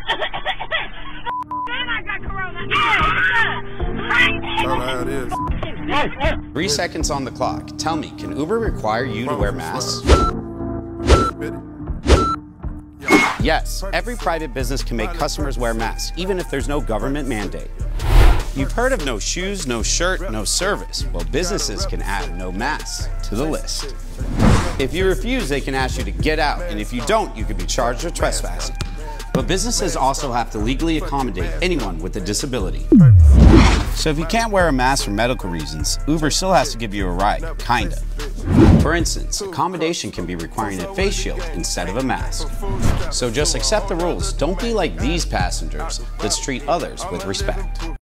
I got corona. That's how it is. 3 seconds on the clock. Tell me, can Uber require you to wear masks? Yes, every private business can make customers wear masks, even if there's no government mandate. You've heard of no shoes, no shirt, no service. Well, businesses can add no masks to the list. If you refuse, they can ask you to get out, and if you don't, you could be charged with trespassing. But businesses also have to legally accommodate anyone with a disability. So if you can't wear a mask for medical reasons, Uber still has to give you a ride, kinda. For instance, accommodation can be requiring a face shield instead of a mask. So just accept the rules. Don't be like these passengers. Let's treat others with respect.